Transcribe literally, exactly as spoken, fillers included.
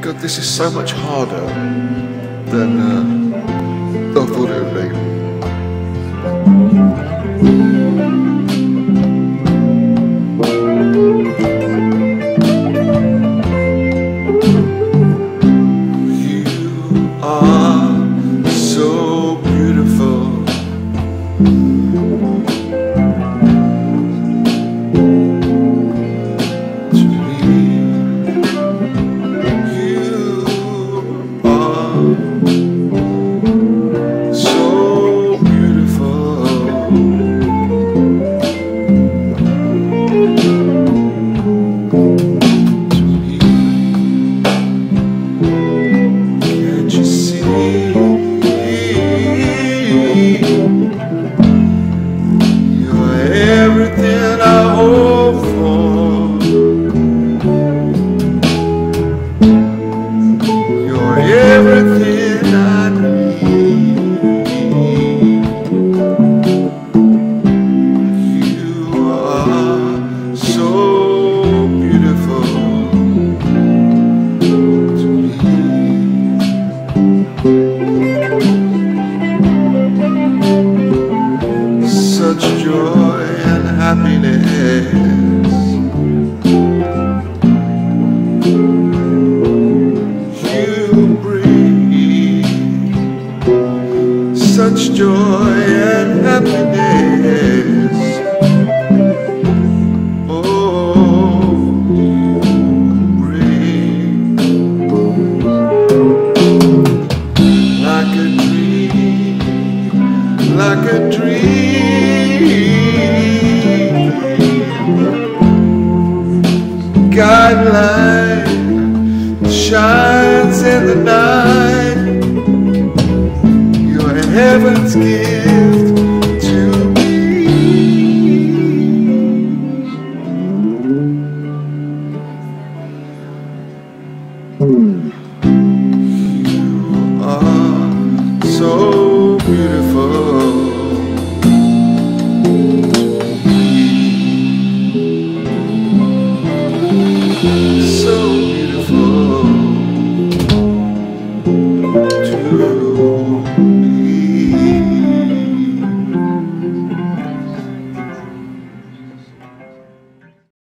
God, this is so much harder than uh, I thought it would be. You are so beautiful. Everything I hope for, you're everything I need. You are so beautiful to me. Such joy and happiness, you bring such joy and happiness. Oh, you bring like a dream, like a dream, guideline shines in the night. You're heaven's gift to me. You are so beautiful.